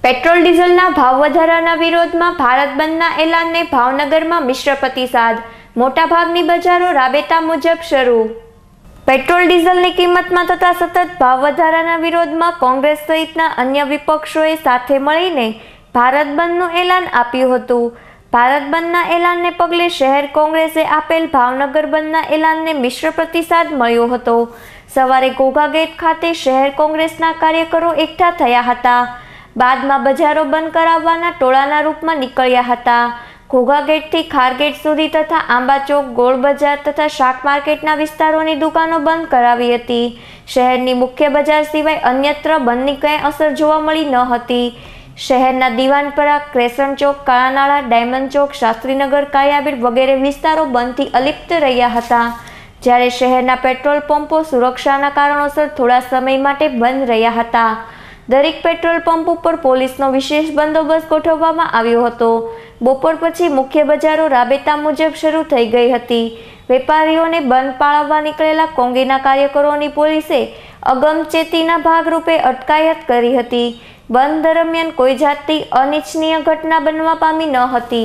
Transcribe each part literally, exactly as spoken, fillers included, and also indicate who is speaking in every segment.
Speaker 1: Petrol ડીઝલના ભાવ વધારાના વિરોધમાં ભારત બંધના એલાનને ભાવનગરમાં મિશ્ર પ્રતિસાદ। મોટાભાગની બજારો રાબેતા મુજબ શરૂ। પેટ્રોલ ડીઝલની કિંમતમાં થતા સતત ભાવ વધારાના વિરોધમાં કોંગ્રેસ સહિતના અન્ય વિપક્ષોએ સાથે મળીને ભારત બંધનું એલાન આપ્યું હતું। ભારત બંધના એલાનને પગલે શહેર કોંગ્રેસે આપેલ ભાવનગર બંધના એલાનને મિશ્ર પ્રતિસાદ મળ્યો હતો। સવારે ઘોઘા ગેટ ખાતે શહેર કોંગ્રેસના કાર્યકરો એકઠા થયા હતા। બાદમાં બજારો બંધ કરાવવાના ટોળાના રૂપમાં નીકળ્યા હતા। ઘોઘા ગેટથી ખારગેટ સુધી તથા આંબા ચોક, ગોળ બજાર તથા શાક માર્કેટના વિસ્તારોની દુકાનો બંધ કરાવી હતી। શહેરની મુખ્ય બજાર સિવાય અન્યત્ર બંધની કંઈ અસર જોવા મળી ન હતી। શહેરના દિવાનપરા, ક્રેસન ચોક, કાળાનાળા, ડાયમંડ ચોક, શાસ્ત્રીનગર, કાળિયાબીડ વગેરે વિસ્તારો બંધથી અલિપ્ત રહ્યા હતા, જ્યારે શહેરના પેટ્રોલ પંપો સુરક્ષાના કારણોસર થોડા સમય માટે બંધ રહ્યા હતા। દરેક પેટ્રોલ પંપ ઉપર પોલીસનો વિશેષ બંદોબસ્ત ગોઠવવામાં આવ્યો હતો। બપોર પછી મુખ્ય બજારો રાબેતા મુજબ શરૂ થઈ ગઈ હતી। વેપારીઓને બંધ પાળવવા નીકળેલા કોંગ્રેસના કાર્યકરોની પોલીસે અગમચેતીના ભાગરૂપે અટકાયત કરી હતી। બંધ દરમિયાન કોઈ જાતની અનિચ્છનીય ઘટના બનવા પામી ન હતી।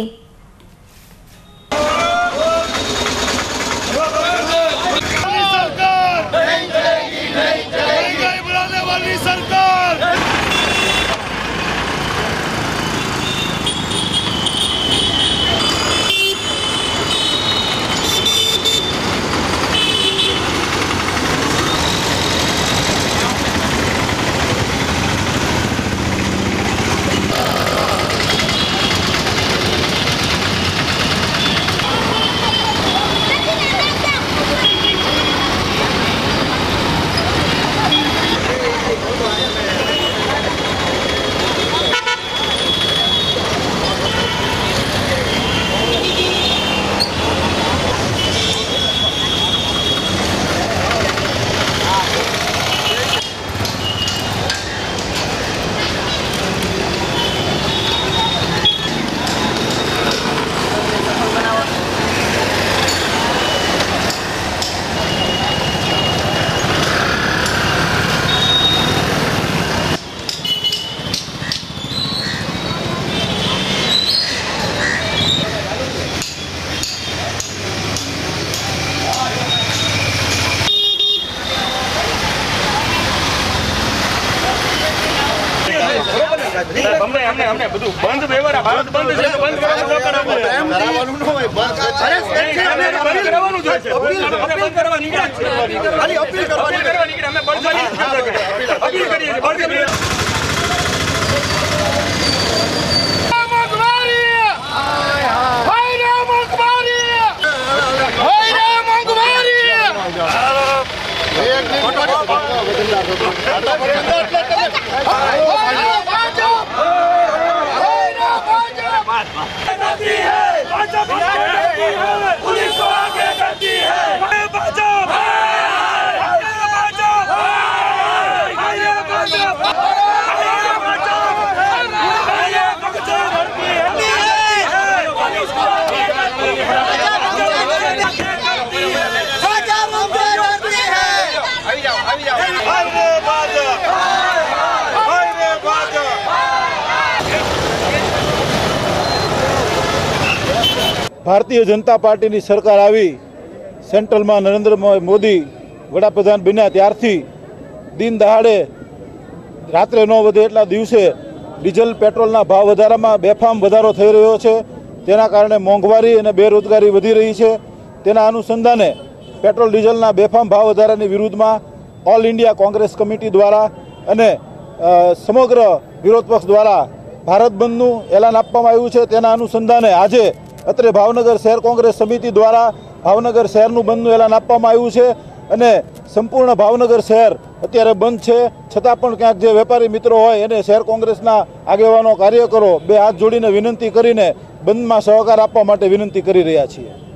Speaker 2: हमने हमने हमने બધું બંધ વ્યવહાર ભારત બંધ છે તો બંધ કરવાનું કરાવવાનું ન હોય બંધ અરે બંધ કરાવવાનું છે અપીલ કરવા નીકળ્યા છે ખાલી અપીલ કરવાની કરવા નીકળ્યા અમે બંધ અપીલ કરીએ છીએ બંધ पुलिस को आगे करती है बचाओ
Speaker 3: ભારતીય જનતા પાર્ટીની સરકાર આવી, સેન્ટ્રલમાં નરેન્દ્ર મોદી વડાપ્રધાન બન્યા ત્યારથી દિન દહાડે રાત્રે ન વધે એટલા દિવસે ડીઝલ પેટ્રોલના ભાવ વધારામાં બેફામ વધારો થઈ રહ્યો છે। તેના કારણે મોંઘવારી અને બેરોજગારી વધી રહી છે। તેના અનુસંધાને પેટ્રોલ ડીઝલના બેફામ ભાવ વધારાની વિરુદ્ધમાં ઓલ ઇન્ડિયા કોંગ્રેસ કમિટી દ્વારા અને સમગ્ર વિરોધ પક્ષ દ્વારા ભારત બંધનું એલાન આપવામાં આવ્યું છે। તેના અનુસંધાને આજે અત્રે ભાવનગર શહેર કોંગ્રેસ સમિતિ દ્વારા ભાવનગર શહેરનું બંધનું એલાન આપવામાં આવ્યું છે અને સંપૂર્ણ ભાવનગર શહેર અત્યારે બંધ છે, છતાં પણ ક્યાંક જે વેપારી મિત્રો હોય એને શહેર કોંગ્રેસના આગેવાનો, કાર્યકરો બે હાથ જોડીને વિનંતી કરીને બંધમાં સહકાર આપવા માટે વિનંતી કરી રહ્યા છીએ।